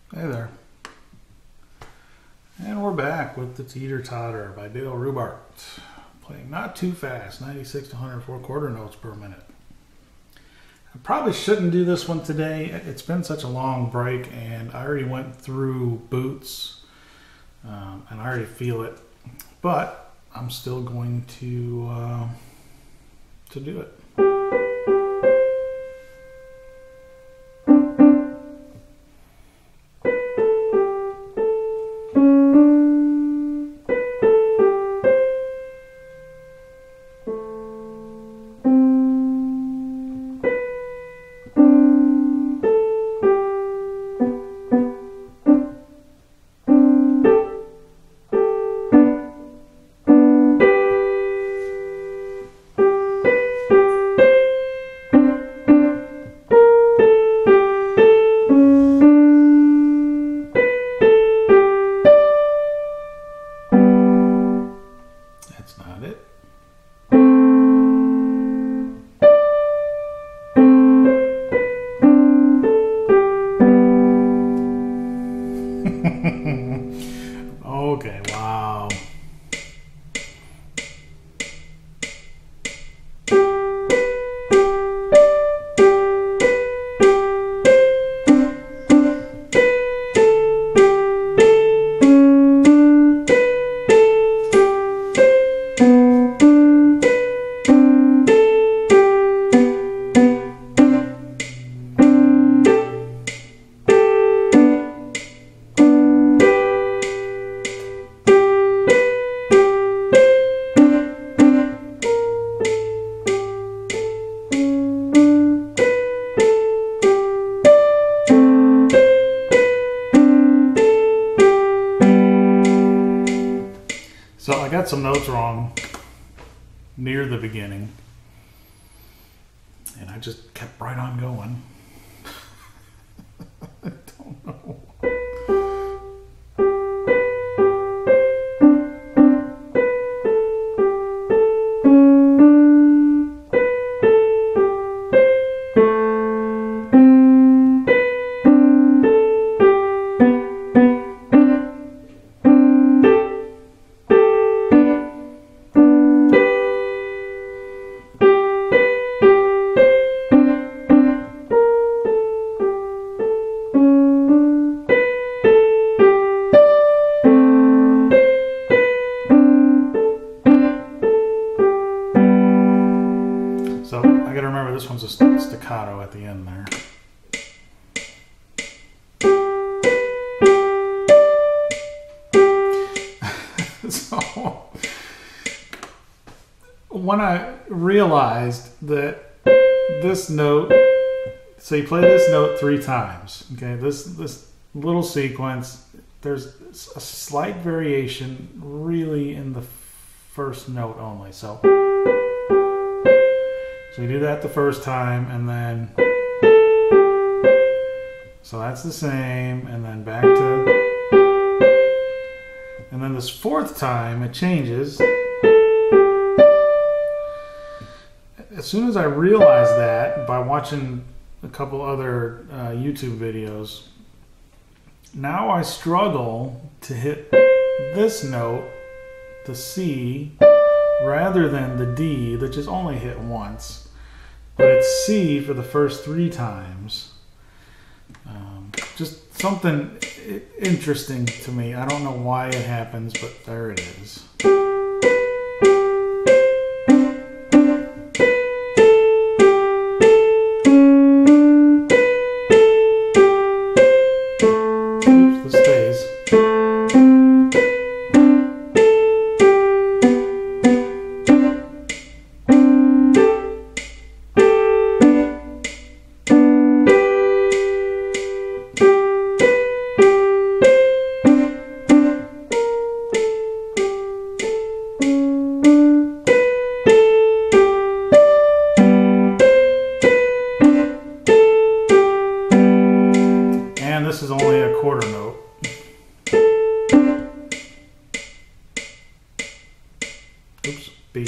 Hey there. And we're back with the Teeter Totter by Dale Rubart. Playing not too fast, 96 to 104 quarter notes per minute. I probably shouldn't do this one today. It's been such a long break and I already went through boots and I already feel it. But I'm still going to do it. That's not it. Okay, wow. So I got some notes wrong near the beginning, and I just kept right on going. I don't know. So I gotta remember this one's a staccato at the end there. So when I realized that this note, so you play this note 3 times, okay, this little sequence, there's a slight variation really in the first note only. So we do that the first time, and then, so that's the same, and then back to, and then this 4th time it changes. As soon as I realized that by watching a couple other YouTube videos, now I struggle to hit this note, the C, rather than the D, which is only hit once. But it's C for the first 3 times. Just something interesting to me. I don't know why it happens, but there it is. Oops, this stays. And this is only a quarter note. Oops, B.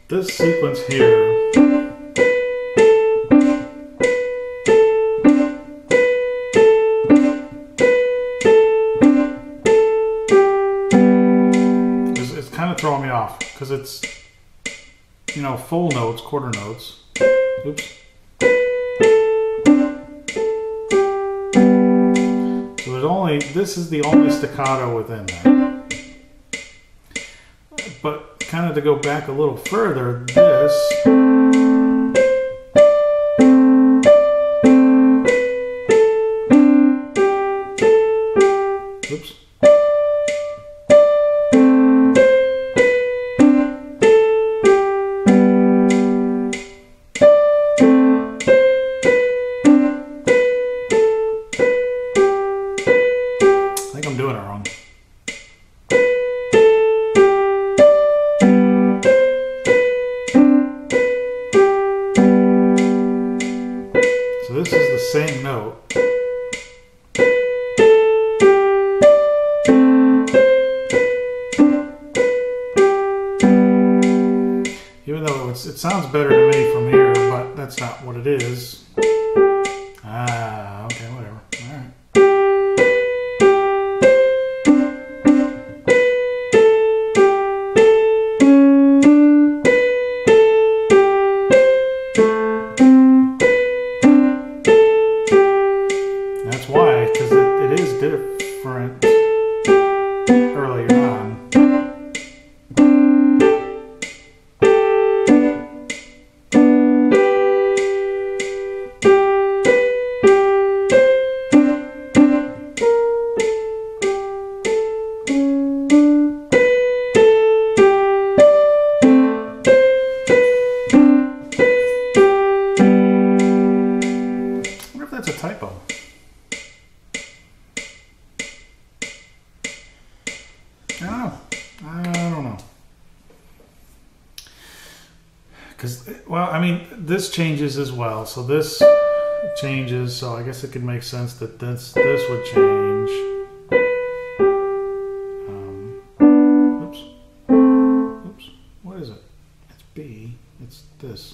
this sequence here is kind of throwing me off because it's, you know, full notes, quarter notes. Oops. So there's only, this is the only staccato within that. But kind of to go back a little further, this oops. I think I'm doing it wrong. So this is the same note. Even though it sounds better to me from here, but that's not what it is. Ah, okay, whatever. All right. That's why, because it is different earlier on. I wonder if that's a typo. I don't know. Because, well, I mean, this changes as well. So this changes. So I guess it could make sense that this would change. Oops. Oops. What is it? It's B. It's this.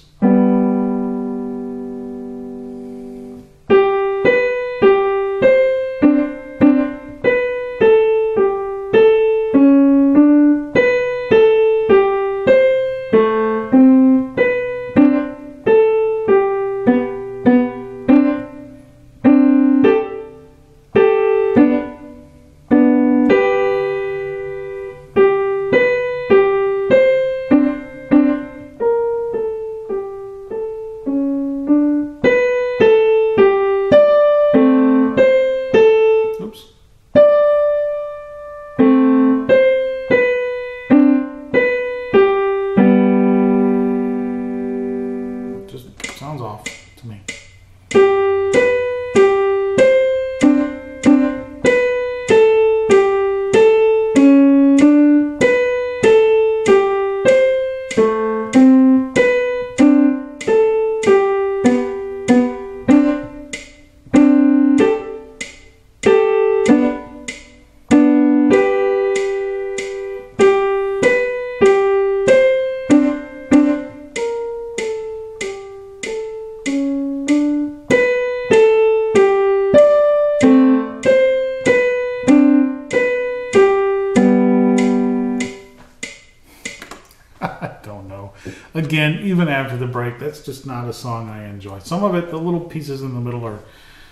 Sounds off to me. I don't know. Again, even after the break, that's just not a song I enjoy. Some of it, the little pieces in the middle are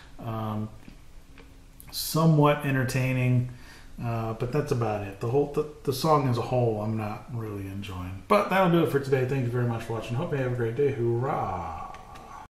somewhat entertaining, but that's about it. The song as a whole, I'm not really enjoying. But that'll do it for today. Thank you very much for watching. Hope you have a great day. Hoorah!